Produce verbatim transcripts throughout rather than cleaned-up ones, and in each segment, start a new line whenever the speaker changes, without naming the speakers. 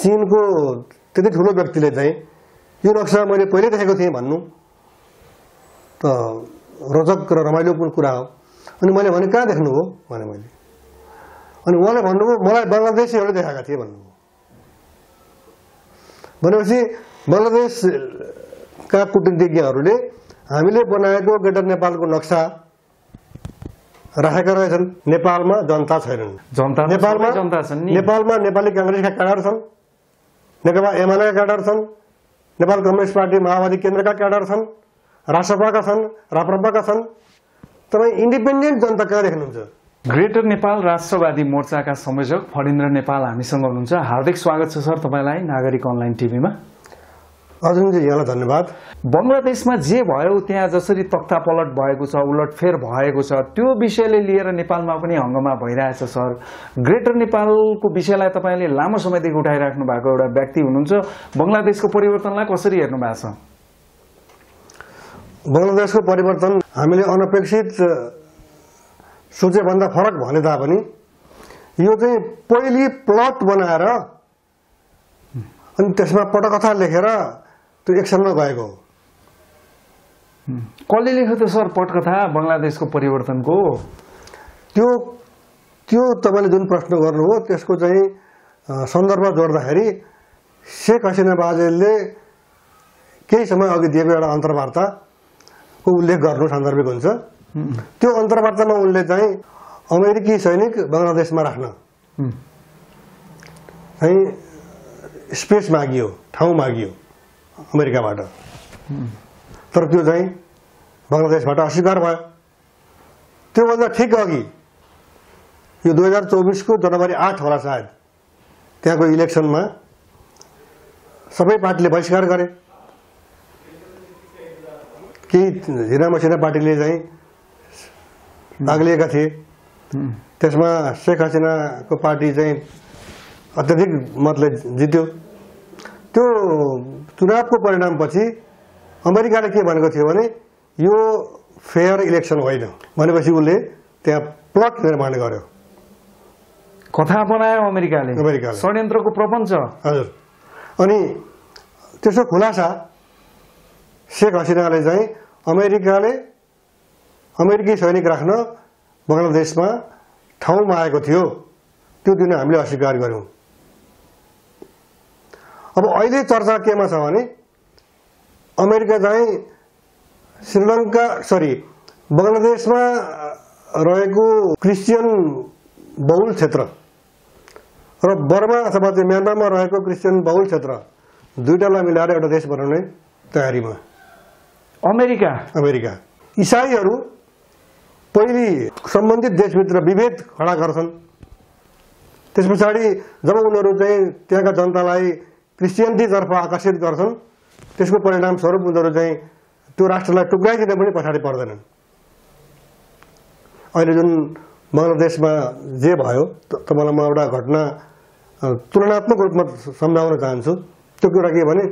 चीनको त्यति ठुलो व्यक्तिले चाहिँ यो नक्सा मैले पहिले देखेको थिएँ भन्नु त रोचक र रमाइलोपूर्ण कुरा हो। अनि मैले भने कहाँ देख्नु हो भने मैले अनि उहाँले भन्नुभयो मलाई बङ्गलादेशीहरूले देखाएका थिए भन्नुभयो। भनेपछि बङ्गलादेशका कूटनीतिज्ञहरूले हामीले बनाएको ग्रेटर नेपालको नक्सा राखेका रहेछन्। नेपालमा जनता छैनन्।
जनता
नेपालमा
जनता छन् नि।
नेपालमा नेपाली कांग्रेसका क्याडर छन्, नेकपा एमालेका क्याडर छन्, नेपाल कम्युनिस्ट पार्टी माओवादी केन्द्रका क्याडर छन्, राष्ट्रपाका छन्, राप्रपाका छन्। तपाईँ इन्डिपेन्डेन्ट जनता कहाँ देख्नुहुन्छ?
ग्रेटर नेपाल राष्ट्रवादी मोर्चाका संयोजक फणिन्द्र नेपाल हामीसँग हुनुहुन्छ। हार्दिक स्वागत छ सर तपाईलाई नागरिक अनलाइन टिभीमा।
अर्जुनजी यहाँलाई धन्यवाद।
बङ्गलादेशमा जे भयो त्यहाँ जसरी तख्तापलट भएको छ, उलटफेर भएको छ, त्यो विषयले लिएर नेपालमा पनि हंगामा भइरहेछ सर। ग्रेटर नेपालको विषयलाई तपाईले लामो समयदेखि उठाइराख्नु भएको एउटा व्यक्ति हुनुहुन्छ। बङ्गलादेशको परिवर्तनलाई कसरी हेर्नु भएको छ?
बङ्गलादेशको परिवर्तन हामीले अनपेक्षित सोचे भन्दा फरक भने तापनि यो चाहिँ पहिली प्लट बनाएर अनि त्यसमा पटकथा लेखेर त्यो एक्सनमा गएको हो।
कसले लेख्यो त सर पटकथा बङ्गलादेशको परिवर्तनको?
त्यो त्यो तपाईले जुन प्रश्न गर्नुभयो त्यसको चाहिँ सन्दर्भ जोड्दाखेरि शेख हसिना बाजेलले केही समय अघि दिएको एउटा अन्तर्वार्ताको उल्लेख गर्नु सान्दर्भिक हुन्छ। त्यो अन्तर्वार्तामा उनले चाहिँ अमेरिकी सैनिक बङ्गलादेशमा राख्न चाहिँ स्पेस मागियो, ठाउँ मागियो अमेरिकाबाट, तर त्यो चाहिँ बङ्गलादेशबाट अस्वीकार भयो। त्योभन्दा ठिक अघि यो दुई हजार चौबिसको जनवरी आठ होला सायद, त्यहाँको इलेक्सनमा सबै पार्टीले बहिष्कार गरे। केही झिना मसिना पार्टीले चाहिँ भाग लिएका थिए। त्यसमा शेख हसिनाको पार्टी चाहिँ अत्यधिक मतले जित्यो। त्यो चुनावको परिणामपछि अमेरिकाले के भनेको थियो भने यो फेयर इलेक्सन होइन भनेपछि उसले त्यहाँ प्लट निर्माण गर्यो।
कथा बनायो अमेरिकाले।
अमेरिकाले
षड्यन्त्रको प्रपञ्च। हजुर।
अनि त्यसको खुलासा शेख हसिनाले चाहिँ अमेरिकाले अमेरिकी सैनिक राख्न बङ्गलादेशमा ठाउँ मागेको थियो, त्यो दिन हामीले अस्वीकार गर्यौं। अब अहिले चर्चा केमा छ भने अमेरिका चाहिँ श्रीलङ्का सरी बङ्गलादेशमा रहेको क्रिस्चियन बहुल क्षेत्र र बर्मा अथवा चाहिँ म्यानमारमा रहेको क्रिस्चियन बहुल क्षेत्र दुईटालाई मिलाएर एउटा देश बनाउने तयारीमा
अमेरिका
अमेरिका इसाईहरू पहिले सम्बन्धित देशभित्र विभेद खडा गर्छन्। त्यस पछाडि जब उनीहरू चाहिँ त्यहाँका जनतालाई क्रिस्चियनिटीतर्फ आकर्षित गर्छन् त्यसको परिणाम स्वरूप उनीहरू चाहिँ त्यो राष्ट्रलाई टुक्राइदिन पनि पछाडि पर्दैनन्। अहिले जुन बङ्गलादेशमा जे भयो तपाईँलाई म एउटा घटना तुलनात्मक रूपमा सम्झाउन चाहन्छु। त्यो कुरा के भने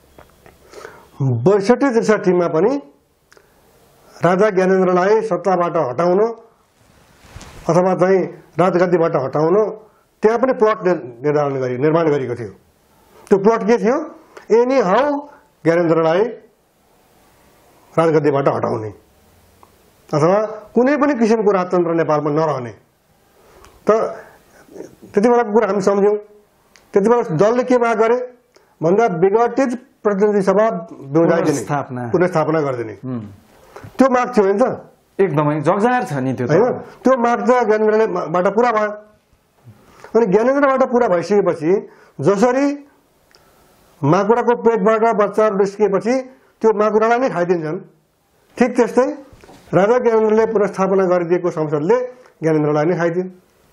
बैसठी त्रिसठीमा पनि राजा ज्ञानेन्द्रलाई सत्ताबाट हटाउन अथवा चाहिँ राजगद्दीबाट हटाउन त्यहाँ पनि प्लट निर्धारण गरी निर्माण गरेको थियो। त्यो प्लट के थियो? एनी हाउ ज्ञानेन्द्रलाई राजगद्दीबाट हटाउने अथवा कुनै पनि किसिमको राजतन्त्र नेपालमा नरहने। त त्यति बेलाको कुरा हामी सम्झ्यौं। त्यति बेला दलले के माग गरे भन्दा विघटित प्रतिनिधि सभा बनाइदिने, पुनर्स्थापना गरिदिने। त्यो माग थियो नि त?
एकदमै जगजाहेर छ नि त्यो त।
हैन, त्यो माग त ज्ञानेन्द्रबाट पूरा भयो। अनि ज्ञानेन्द्रबाट पूरा भइसकेपछि जसरी माकुराको पेटबाट बच्चाहरू निस्किएपछि त्यो माकुरालाई नै खाइदिन्छन्, ठिक त्यस्तै राजा ज्ञानेन्द्रले पुनर्स्थापना गरिदिएको संसदले ज्ञानेन्द्रलाई नै खाइदियो।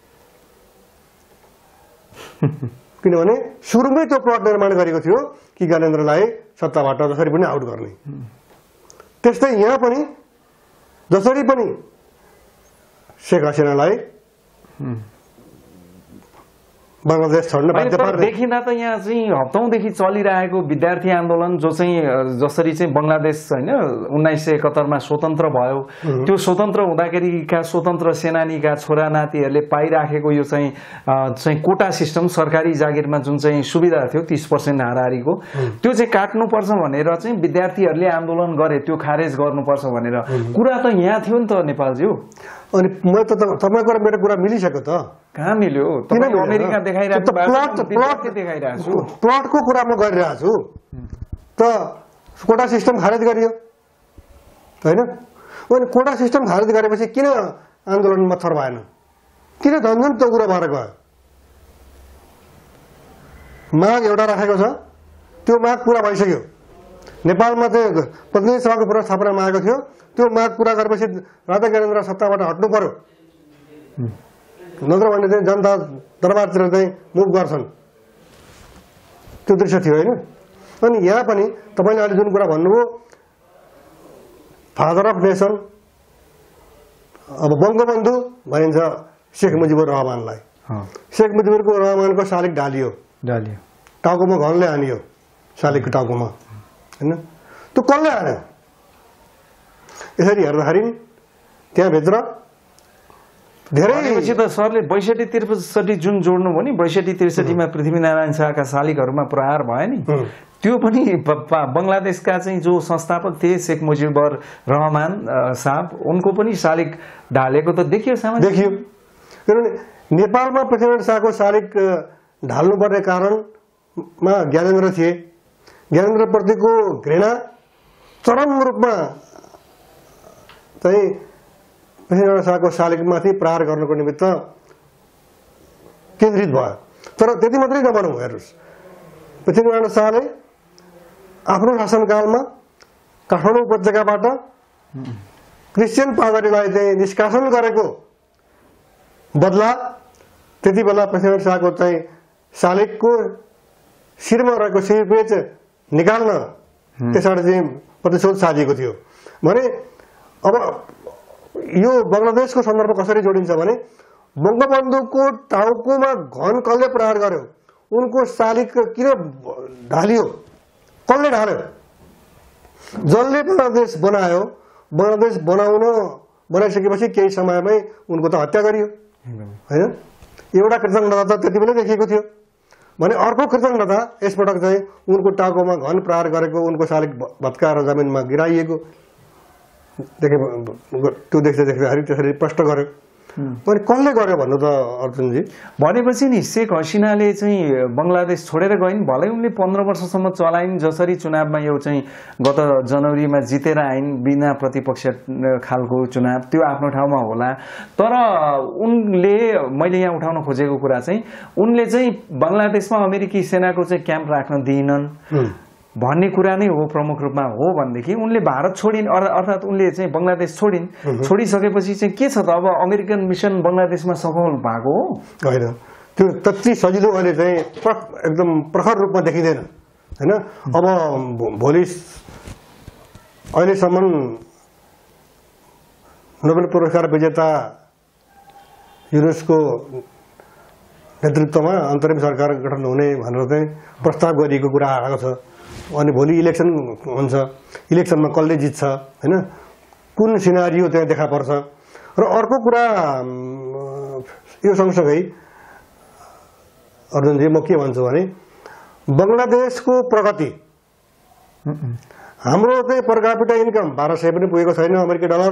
किनभने सुरुमै त्यो प्लट निर्माण गरेको थियो कि ज्ञानेन्द्रलाई सत्ताबाट जसरी पनि आउट गर्ने। त्यस्तै यहाँ पनि जसरी पनि शेख हसिनालाई बङ्गलादेश छोड्न बाध्य पार्ने।
देखिँदा त यहाँ चाहिँ हप्तौँदेखि चलिरहेको विद्यार्थी आन्दोलन जो चाहिँ जसरी चाहिँ बङ्गलादेश होइन उन्नाइस सय एकहत्तरमा स्वतन्त्र भयो, त्यो स्वतन्त्र हुँदाखेरिका स्वतन्त्र सेनानीका छोरा नातिहरूले पाइराखेको यो चाहिँ चाहिँ कोटा सिस्टम सरकारी जागिरमा जुन चाहिँ सुविधा थियो तीस पर्सेन्ट हाराहारीको, त्यो चाहिँ काट्नुपर्छ भनेर चाहिँ विद्यार्थीहरूले आन्दोलन गरे, त्यो खारेज गर्नुपर्छ भनेर कुरा त यहाँ थियो नि त नेपालज्यू।
अनि म त तपाईँको र मेरो कुरा मिलिसक्यो त।
कहाँ मिल्यो? अमेरिका देखाइरहेको देखाइरहेको छु,
प्लटको कुरा म गरिरहेको छु त। कोटा सिस्टम खारेज गरियो होइन? अनि कोटा सिस्टम खारेज गरेपछि किन आन्दोलन मत्थर भएन? किन झन्झन त्यो कुरा भएर गयो? माग एउटा राखेको छ, त्यो माग पुरा भइसक्यो। नेपालमा चाहिँ प्रतिनिधि सभाको पुनर्स्थापना मागेको थियो, त्यो माग पुरा गरेपछि राजा ज्ञानेन्द्र सत्ताबाट हट्नु पर्यो, नत्र भने चाहिँ जनता दरबारतिर चाहिँ मुभ गर्छन्, त्यो दृश्य थियो होइन? अनि यहाँ पनि तपाईँले अहिले जुन कुरा भन्नुभयो फादर अफ नेसन, अब बङ्गबन्धु भनिन्छ शेख मुजिबुर रहमानलाई। शेख मुजिबुर रहमानको शालिग ढालियो
ढालियो
टाउकोमा घनले हानियो, शालिगको टाउकोमा होइन? त्यो कसले हान्यो? यसरी हेर्दाखेरि त्यहाँभित्र धेरै
त सरले बैसठी त्रिसठी जुन जोड्नु भयो नि, बैसठी त्रिसठीमा पृथ्वीनारायण शाहका शालिगहरूमा प्रहार भयो नि, त्यो पनि बङ्गलादेशका चाहिँ जो संस्थापक थिए शेख मुजिबुर रहमान साहब, उनको पनि शालिग ढालेको त देखियो सामान्य
देखियो। किनभने नेपालमा पृथ्वीनारायण शाहको शालिग ढाल्नुपर्ने कारणमा ज्ञानेन्द्र थिए। ज्ञानेन्द्रप्रतिको घृणा चरम रूपमा चाहिँ पृथ्वीनारायण शाहको शालिगमाथि प्रहार गर्नको निमित्त केन्द्रित भयो। तर त्यति मात्रै नभनौँ, हेर्नुहोस्, पृथ्वीनारायण शाहले आफ्नो शासनकालमा काठमाडौँ उपत्यकाबाट क्रिस्चियन पादरीलाई चाहिँ निष्कासन गरेको बदला त्यति बेला पृथ्वीनारायण शाहको चाहिँ शालिगको शिरमा रहेको शिरपेच निकाल्न त्यसबाट चाहिँ प्रतिशोध साजिएको थियो भने अब यो बङ्गलादेशको सन्दर्भ कसरी जोडिन्छ भने बङ्गबन्धुको टाउकोमा घन कसले प्रहार गर्यो, उनको शालिग किन ढालियो, कसले ढाल्यो? जसले बङ्गलादेश बनायो, बङ्गलादेश बनाउन बनाइसकेपछि केही समयमै उनको त हत्या गरियो होइन? एउटा कृतज्ञता त त्यति बेलै देखिएको थियो भने अर्को कृतज्ञता यसपटक चाहिँ उनको टाउकोमा घन प्रहार गरेको, उनको शालिग भत्काएर जमिनमा गिराइएको देखे, त्यो देख्दै देख्दाखेरि त्यसरी प्रष्ट गर्यो। अनि कसले गर्यो भन्नु त अर्जुनजी?
भनेपछि नि शेख हसिनाले चाहिँ बङ्गलादेश छोडेर गइन्, भलै उनले पन्ध्र वर्षसम्म चलाइन्, जसरी चुनावमा यो चाहिँ गत जनवरीमा जितेर आइन् बिना प्रतिपक्ष खालको चुनाव, त्यो आफ्नो ठाउँमा होला। तर उनले, मैले यहाँ उठाउन खोजेको कुरा चाहिँ उनले चाहिँ बङ्गलादेशमा अमेरिकी सेनाको चाहिँ क्याम्प राख्न दिएनन् भन्ने कुरा नै हो प्रमुख रूपमा। हो भनेदेखि उनले भारत छोडिन्, अर्थात् उनले चाहिँ बङ्गलादेश छोडिन्, छोडिसकेपछि चाहिँ के छ त अब अमेरिकन मिसन बङ्गलादेशमा सफल भएको हो
होइन? त्यो त्यति सजिलो अहिले चाहिँ एकदम प्रखर रूपमा देखिँदैन होइन? अब भोलि अहिलेसम्म नोबेल पुरस्कार विजेता युनुसको नेतृत्वमा अन्तरिम सरकार गठन हुने भनेर चाहिँ प्रस्ताव गरिएको कुरा आएको छ। अनि भोलि इलेक्सन हुन्छ, इलेक्सनमा कसले जित्छ होइन, कुन सिनारियो त्यहाँ देखा पर्छ। र अर्को कुरा यो सँगसँगै अर्जुनजी म के भन्छु भने बङ्गलादेशको प्रगति, हाम्रो चाहिँ पर क्यापिटा इन्कम बाह्र सय पनि पुगेको छैन अमेरिकी डलर।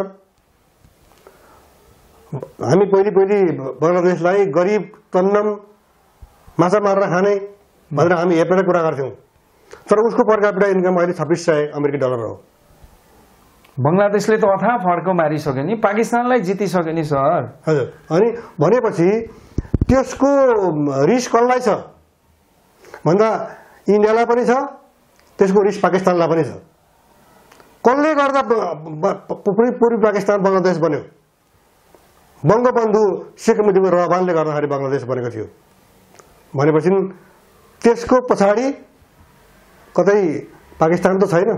हामी पहिले पहिले बङ्गलादेशलाई गरिब तन्नम माछा मारेर खाने भनेर हामी हेपेर कुरा गर्थ्यौँ, तर उसको पर क्यापिटा इन्कम अहिले छब्बिस सय अमेरिकी डलर हो।
बङ्गलादेशले त अथाह फड्को मारिसक्यो नि, पाकिस्तानलाई जितिसक्यो नि सर।
हजुर, अनि भनेपछि त्यसको रिस्क कसलाई छ भन्दा इन्डियालाई पनि छ, त्यसको रिस्क पाकिस्तानलाई पनि छ। कसले गर्दा पूर्वी पाकिस्तान बङ्गलादेश बन्यो? बङ्गबन्धु शेख मुजिबुर रहमानले गर्दाखेरि बङ्गलादेश बनेको थियो भनेपछि त्यसको पछाडि कतै पाकिस्तान त छैन।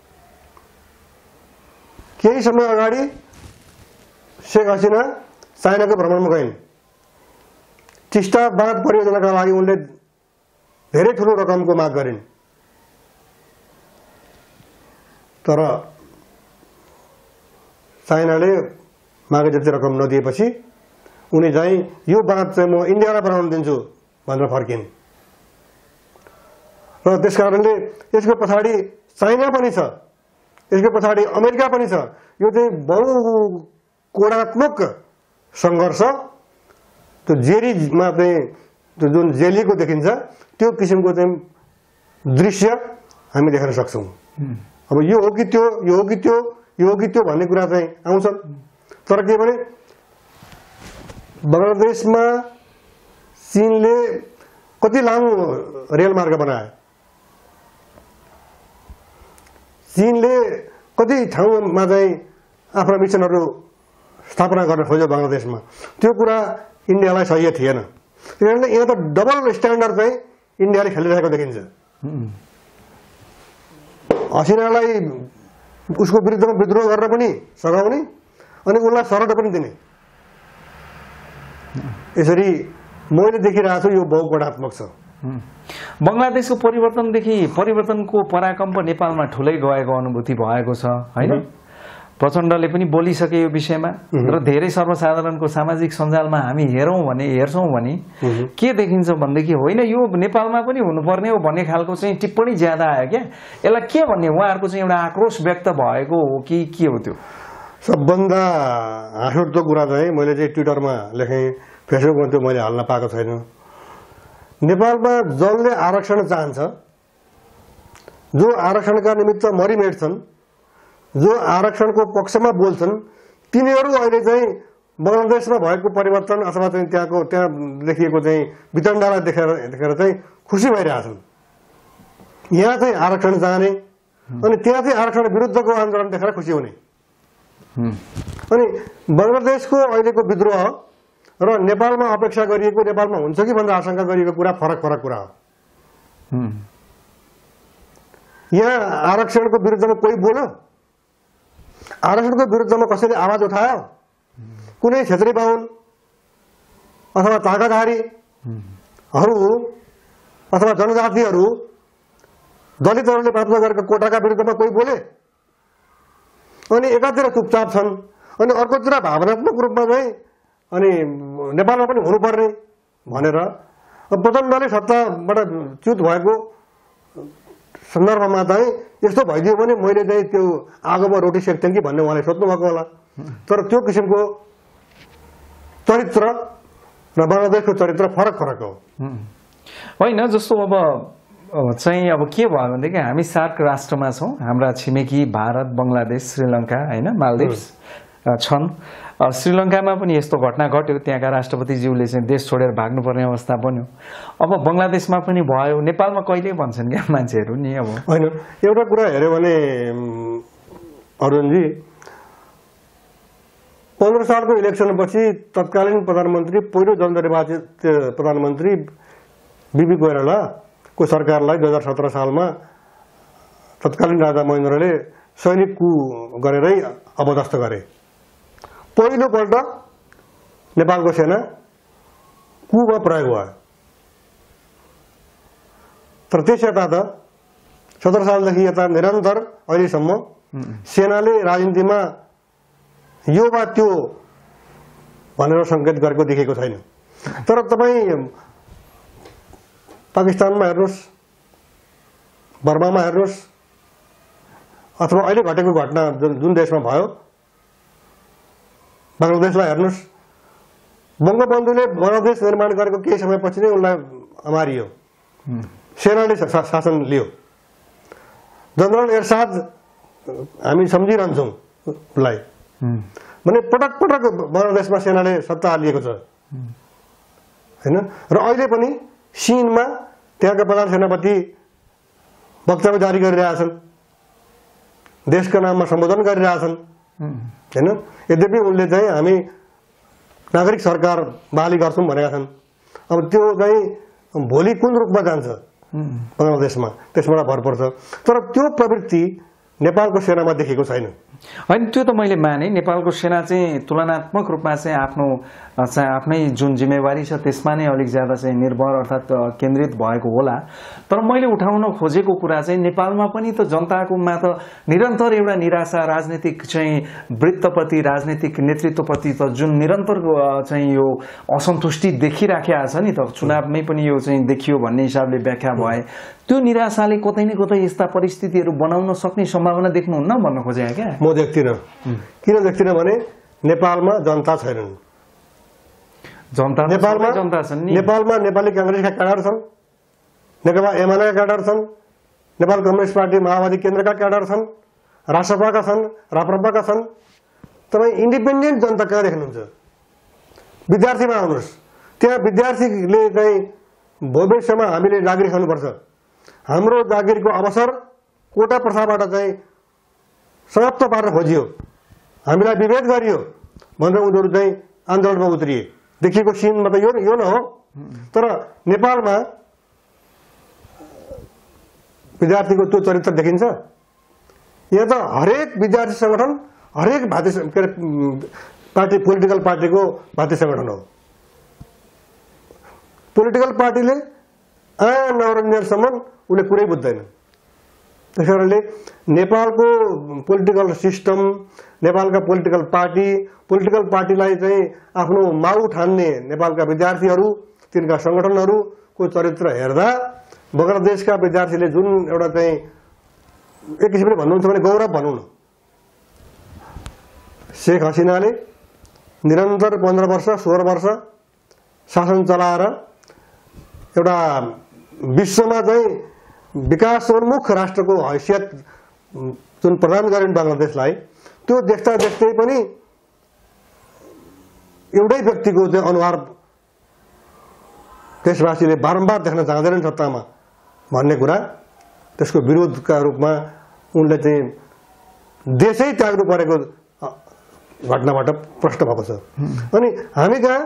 केही समय अगाडि शेख हसिना चाइनाको भ्रमणमा गइन्, टिस्टा बाँध परियोजनाका लागि उनले धेरै ठुलो रकमको माग गरिन्, तर चाइनाले मागे जति रकम नदिएपछि उनी चाहिँ यो बाँध चाहिँ म इन्डियालाई बनाउन दिन्छु भनेर फर्किन्। र त्यसकारणले यसको पछाडि चाइना पनि छ, यसको पछाडि अमेरिका पनि छ। यो चाहिँ बहुकोणात्मक सङ्घर्ष, त्यो जेरीमा चाहिँ त्यो जुन जेलीको देखिन्छ त्यो किसिमको चाहिँ दृश्य हामी देख्न सक्छौँ। अब यो हो कि त्यो, यो हो कि त्यो, यो हो कि त्यो भन्ने कुरा चाहिँ आउँछ। तर के भने बङ्गलादेशमा चीनले कति लामो रेलमार्ग बनायो, चीनले कति ठाउँमा चाहिँ आफ्ना मिसनहरू स्थापना गर्न खोज्यो बङ्गलादेशमा, त्यो कुरा इन्डियालाई सह्य थिएन। किनभने यहाँ त डबल स्ट्यान्डर्ड चाहिँ इन्डियाले खेलिरहेको देखिन्छ। हसिनालाई उसको विरुद्धमा विद्रोह गरेर पनि सघाउने अनि उसलाई सरट पनि दिने, यसरी मैले देखिरहेको छु। यो बहुकोणात्मक छ।
बङ्गलादेशको परिवर्तनदेखि परिवर्तनको पराकम्प नेपालमा ठुलै गएको अनुभूति भएको छ हैन। प्रचण्डले पनि बोलिसके यो विषयमा र धेरै सर्वसाधारणको सामाजिक सञ्जालमा हामी हेरौँ भने हेर्छौँ भने के देखिन्छ भनेदेखि होइन यो नेपालमा पनि हुनुपर्ने हो भन्ने खालको चाहिँ टिप्पणी ज्यादा आयो क्या। यसलाई के भन्ने, उहाँहरूको चाहिँ एउटा आक्रोश व्यक्त भएको हो कि के हो? त्यो
सबभन्दा हाँसउठ्दो कुरा चाहिँ मैले चाहिँ ट्विटरमा लेखेँ, फेसबुकमा त्यो मैले हाल्न पाएको छैन। नेपालमा जसले आरक्षण चाहन्छ, जो आरक्षणका निमित्त मरिमेट्छन्, जो आरक्षणको पक्षमा बोल्छन्, तिनीहरू अहिले चाहिँ बङ्गलादेशमा भएको परिवर्तन अथवा चाहिँ त्यहाँको त्यहाँ देखिएको चाहिँ वितण्डालाई देखेर देखेर चाहिँ खुसी भइरहेछन्। यहाँ चाहिँ आरक्षण चाहने अनि त्यहाँ चाहिँ आरक्षण विरुद्धको आन्दोलन देखेर खुसी हुने। अनि बङ्गलादेशको अहिलेको विद्रोह र नेपालमा अपेक्षा गरिएको, नेपालमा हुन्छ कि भनेर आशंका गरिएको कुरा फरक फरक कुरा हो। यहाँ आरक्षणको विरुद्धमा कोही बोल्यो, आरक्षणको विरुद्धमा कसैले आवाज उठायो, कुनै क्षेत्री बाहुन अथवा ताकाधारीहरू अथवा जनजातिहरू, दलितहरूले प्राप्त गरेका कोटाका विरुद्धमा कोही बोले अनि एकातिर चुपचाप छन् अनि अर्कोतिर भावनात्मक रूपमा चाहिँ अनि नेपालमा पनि हुनुपर्ने भनेर प्रचण्डले सत्ताबाट च्युत भएको सन्दर्भमा चाहिँ यस्तो भइदियो भने मैले चाहिँ त्यो आगोमा रोटी सेक्थेँ कि भन्ने उहाँले सोध्नु भएको होला। तर त्यो किसिमको चरित्र र बङ्गलादेशको चरित्र फरक फरक हो
होइन। जस्तो अब चाहिँ अब के भयो भनेदेखि हामी सार्क राष्ट्रमा छौँ, हाम्रा छिमेकी भारत, बङ्गलादेश, श्रीलङ्का होइन, मालदिभ्स छन्। श्रीलङ्कामा पनि यस्तो घटना घट्यो, त्यहाँका राष्ट्रपतिज्यूले चाहिँ देश छोडेर भाग्नुपर्ने अवस्था बन्यो। अब बङ्गलादेशमा पनि भयो, नेपालमा कहिले भन्छन् क्या मान्छेहरू नि। अब
होइन, एउटा कुरा हेऱ्यो भने अरुणजी, पन्ध्र सालको इलेक्सनपछि तत्कालीन प्रधानमन्त्री, पहिलो जननिर्वाचित प्रधानमन्त्री बिपी कोइरालाको सरकारलाई दुई हजार सत्र सालमा तत्कालीन राजा महेन्द्रले सैनिक कु गरेरै अपदस्थ गरे। पहिलोपल्ट नेपालको सेना कुमा प्रयोग भयो। तर त्यस यता त सत्र सालदेखि यता निरन्तर अहिलेसम्म सेनाले राजनीतिमा यो वा त्यो भनेर सङ्केत गरेको देखेको छैन। तर तपाईँ पाकिस्तानमा हेर्नुहोस्, बर्मामा हेर्नुहोस्, अथवा अहिले घटेको घटना जुन देशमा भयो बङ्गलादेशलाई हेर्नुहोस्, बङ्गबन्धुले बङ्गलादेश निर्माण गरेको केही समयपछि नै उनलाई मारियो, सेनाले शासन लियो। जनरल एरसाद हामी सम्झिरहन्छौँ उसलाई, भने पटक पटक बङ्गलादेशमा सेनाले सत्ता लिएको छ होइन। र अहिले पनि सिनमा त्यहाँका प्रधान सेनापति वक्तव्य जारी गरिरहेछन्, देशको नाममा सम्बोधन गरिरहेछन् होइन। यद्यपि उनले चाहिँ हामी नागरिक सरकार बहाली गर्छौँ भनेका छन्। अब त्यो चाहिँ भोलि कुन रूपमा जान्छ बङ्गलादेशमा त्यसबाट भर पर्छ। तर त्यो प्रवृत्ति नेपालको सेनामा देखेको छैन।
होइन, त्यो त मैले माने नेपालको सेना चाहिँ तुलनात्मक रूपमा चाहिँ आफ्नो चाहिँ आफ्नै जुन जिम्मेवारी छ त्यसमा नै अलिक ज्यादा चाहिँ निर्भर अर्थात् केन्द्रित भएको होला। तर मैले उठाउन खोजेको कुरा चाहिँ नेपालमा पनि त जनताकोमा त निरन्तर एउटा निराशा, राजनीतिक चाहिँ वृत्तप्रति, राजनीतिक नेतृत्वप्रति त जुन निरन्तर चाहिँ यो असन्तुष्टि देखिराखेको छ नि त, चुनावमै पनि यो चाहिँ देखियो भन्ने हिसाबले व्याख्या भए, त्यो निराशाले कतै न कतै यस्ता परिस्थितिहरू बनाउन सक्ने सम्भावना देख्नुहुन्न भन्न खोजे क्या?
म देख्दिनँ। किन देख्दिनँ भने नेपालमा जनता छैनन्।
जनता
नेपालमा
जनता छन् नि।
नेपालमा नेपाली कांग्रेसका क्याडर छन्, नेकपा एमालेका क्याडर छन्, नेपाल कम्युनिस्ट पार्टी माओवादी केन्द्रका क्याडर छन्, रासपाका छन्, राप्रपाका छन्। तपाईँ इन्डिपेन्डेन्ट जनता कहाँ देख्नुहुन्छ? विद्यार्थीमा आउनुहोस्। त्यहाँ विद्यार्थीले चाहिँ भविष्यमा हामीले नागरिक हुनुपर्छ, हाम्रो जागिरको अवसर कोटा प्रथाबाट चाहिँ समाप्त पार्न खोजियो, हामीलाई विभेद गरियो भनेर उनीहरू चाहिँ आन्दोलनमा उत्रिए। देखिएको सिनमा त यो यो न हो। तर नेपालमा विद्यार्थीको त्यो चरित्र देखिन्छ। यहाँ त हरेक विद्यार्थी संगठन, हरेक भाती के अरे पार्टी, पोलिटिकल पार्टीको भाती संगठन हो। पोलिटिकल पार्टीले आँ नवरञ्जनसम्म उसले कुरै बुझ्दैन। त्यस कारणले नेपालको पोलिटिकल सिस्टम, नेपालका पोलिटिकल पार्टी, पोलिटिकल पार्टीलाई चाहिँ आफ्नो माउ ठान्ने नेपालका विद्यार्थीहरू, तिनका संगठनहरूको चरित्र हेर्दा बङ्गलादेशका विद्यार्थीले जुन एउटा चाहिँ एक किसिमले भन्नुहुन्छ भने गौरव भनौँ न, शेख हसिनाले निरन्तर पन्ध्र वर्ष सोह्र वर्ष शासन चलाएर एउटा विश्वमा चाहिँ विकासोन्मुख राष्ट्रको हैसियत जुन प्रदान गरिन् बङ्गलादेशलाई, त्यो देख्दा देख्दै पनि एउटै व्यक्तिको चाहिँ अनुहार देशवासीले बारम्बार देख्न चाहँदैनन् सत्तामा भन्ने कुरा, त्यसको विरोधका रूपमा उनले चाहिँ देशै त्याग्नु परेको घटनाबाट प्रष्ट भएको छ। अनि हामी कहाँ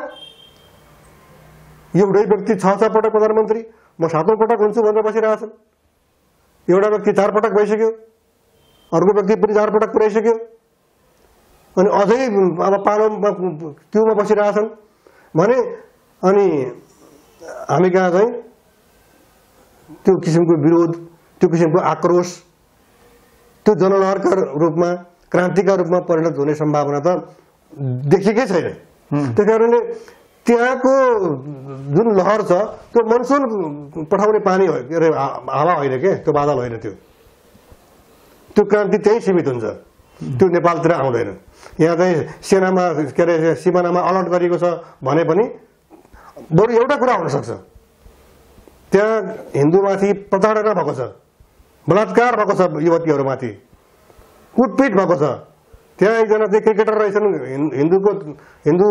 एउटै व्यक्ति छ छ पटक प्रधानमन्त्री, म सातौं पटक हुन्छु भनेर बसिरहेछन्। एउटा व्यक्ति चार पटक भइसक्यो, अर्को व्यक्ति पनि चार पटक पुर्याइसक्यो, अनि अझै अब पालोमा क्युमा बसिरहेछन् भने अनि हामी कहाँ चाहिँ त्यो किसिमको विरोध, त्यो किसिमको आक्रोश, त्यो जनलहरका रूपमा, क्रान्तिका रूपमा परिणत हुने सम्भावना त देखिएकै छैन। त्यस कारणले त्यहाँको जुन लहर छ त्यो मनसुन पठाउने पानी हो, के अरे हावा होइन के, त्यो बादल होइन। त्यो त्यो क्रान्ति त्यही सीमित हुन्छ, त्यो नेपालतिर आउँदैन। यहाँ चाहिँ सेनामा के अरे सिमानामा अलर्ट गरिएको छ भने पनि बरु एउटा कुरा हुनसक्छ, त्यहाँ हिन्दूमाथि प्रताडना भएको छ, बलात्कार भएको छ, युवतीहरूमाथि कुटपिट भएको छ। त्यहाँ एकजना चाहिँ क्रिकेटर रहेछन्, हिन्दूको हिन्दू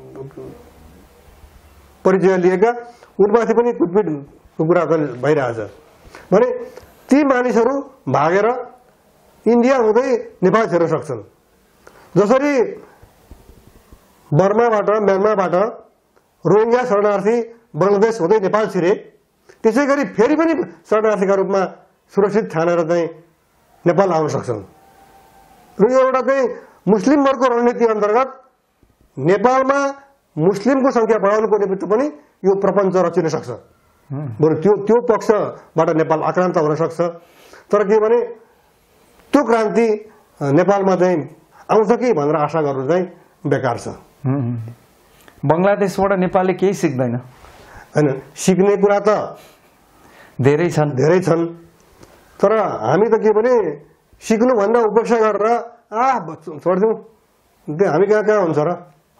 परिचय लिएका, उनमाथि पनि कुटपिटको कुरा भइरहेछ भने ती मानिसहरू भागेर इन्डिया हुँदै नेपाल छिर्न सक्छन्। जसरी बर्माबाट, म्यानमारबाट रोहिङ्गा शरणार्थी बङ्गलादेश हुँदै नेपाल छिरे, त्यसै गरी फेरि पनि शरणार्थीका रूपमा सुरक्षित ठानेर चाहिँ नेपाल आउन सक्छन्। र यो एउटा चाहिँ मुस्लिमहरूको रणनीति अन्तर्गत नेपालमा मुस्लिमको संख्या बढाउनुको निमित्त पनि यो प्रपञ्च रचिन सक्छ। बरु त्यो त्यो पक्षबाट नेपाल आक्रान्त हुन सक्छ। तर के भने त्यो क्रान्ति नेपालमा चाहिँ आउँछ कि भनेर आशा गर्नु चाहिँ बेकार छ।
बङ्गलादेशबाट नेपालले केही सिक्दैन
हैन, सिक्ने कुरा त
धेरै छन्
धेरै छन्। तर हामी त के भने सिक्नुभन्दा उपेक्षा गरेर आ छोडिदिउँ, त्यो हामी कहाँ कहाँ हुन्छ र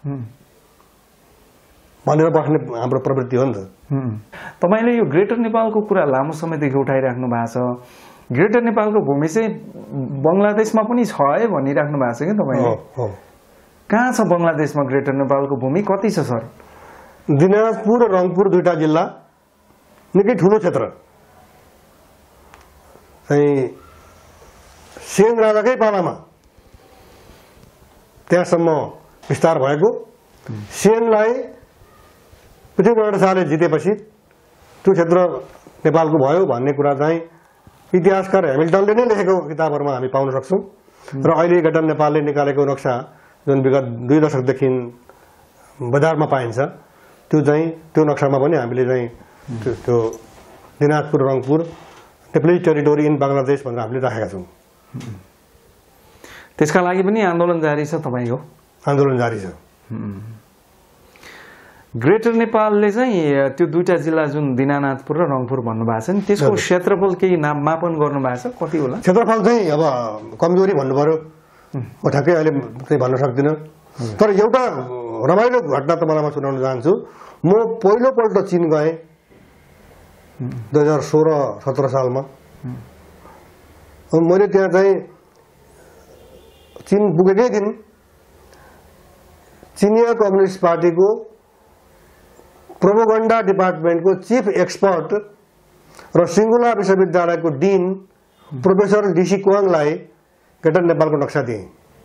भनेर बस्ने हाम्रो प्रवृत्ति हो नि त।
तपाईँले यो ग्रेटर नेपालको कुरा लामो समयदेखि उठाइराख्नु भएको छ। ग्रेटर नेपालको भूमि चाहिँ बङ्गलादेशमा पनि छ है भनिराख्नु भएको छ कि तपाईँले? कहाँ छ बङ्गलादेशमा ग्रेटर नेपालको भूमि? कति छ सर?
दिनाजपुर र रङ्गपुर दुईटा जिल्ला, निकै ठुलो क्षेत्र। चाहिँ सेन राजाकै पालामा त्यहाँसम्म विस्तार भएको। सेनलाई पृथ्वीनारायण शाहले जितेपछि त्यो क्षेत्र नेपालको भयो भन्ने कुरा चाहिँ इतिहासकार हेमिल्टनले नै लेखेको किताबहरूमा हामी पाउन सक्छौँ। र अहिले ग्रेटर नेपालले निकालेको नक्सा जुन विगत दुई दशकदेखि बजारमा पाइन्छ त्यो चाहिँ त्यो नक्सामा पनि हामीले चाहिँ त्यो दिनाजपुर रङपुर नेपाली टेरिटोरी इन बङ्गलादेश भनेर हामीले राखेका छौँ।
त्यसका लागि पनि आन्दोलन जारी छ तपाईँको?
आन्दोलन जारी छ।
ग्रेटर नेपालले चाहिँ त्यो दुईटा जिल्ला जुन दिनानाथपुर र रङपुर भन्नुभएको छ नि त्यसको क्षेत्रफल केही नाम मापन गर्नु भएको छ कति होला?
क्षेत्रफल चाहिँ अब कमजोरी भन्नु पर्यो, म ठ्याक्कै अहिले चाहिँ भन्न सक्दिनँ। तर एउटा रमाइलो घटना तपाईँलाई म सुनाउन चाहन्छु। म पहिलोपल्ट चीन गएँ दुई हजार सोह्र सत्र सालमा। मैले त्यहाँ चाहिँ चीन पुगेकै दिन चिनिया कम्युनिस्ट पार्टीको प्रोपोगन्डा डिपार्टमेन्टको चिफ एक्सपर्ट र सिङ्गुला विश्वविद्यालयको डिन प्रोफेसर डिसी क्वाङलाई ग्रेटर नेपालको नक्सा दिएँ।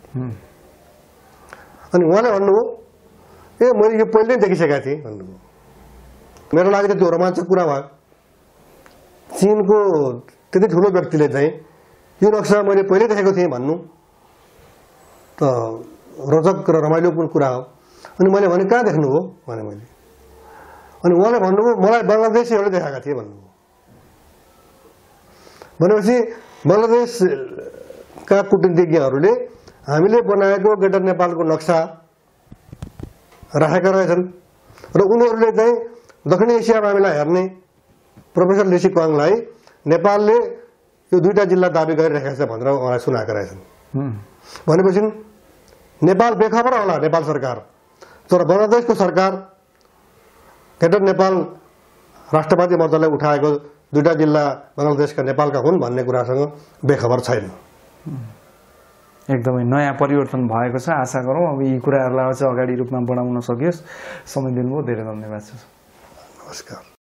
अनि उहाँले भन्नुभयो, ए मैले यो पहिल्यै देखिसकेका थिएँ भन्नुभयो। मेरो लागि त त्यो रोमाञ्चक कुरा भयो। चीनको त्यति ठुलो व्यक्तिले चाहिँ यो नक्सा मैले पहिल्यै देखेको थिएँ भन्नु त रोचक र रमाइलो कुरा हो। अनि मैले भने कहाँ देख्नुभयो भने मैले अनि उहाँले भन्नुभयो मलाई बङ्गलादेशीहरूले देखाएका थिए भन्नुभयो। भनेपछि बङ्गलादेशका कूटनीतिज्ञहरूले हामीले बनाएको ग्रेटर नेपालको नक्सा राखेका रहेछन् र उनीहरूले चाहिँ दक्षिण एसिया मामिला हेर्ने प्रोफेसर लिसी क्वाङलाई नेपालले यो दुईटा जिल्ला दाबी गरिरहेको छ भनेर उहाँलाई सुनाएका रहेछन्। भनेपछि नेपाल बेखबर होला नेपाल सरकार, तर बङ्गलादेशको सरकार ग्रेटर नेपाल राष्ट्रवादी मोर्चाले उठाएको दुईटा जिल्ला बङ्गलादेशका नेपालका हुन् भन्ने कुरासँग बेखबर छैन।
एकदमै नयाँ परिवर्तन भएको छ। आशा गरौँ अब यी कुराहरूलाई चाहिँ अगाडि रूपमा बढाउन सकियोस्। समय दिनुभयो, धेरै धन्यवाद छ।
नमस्कार।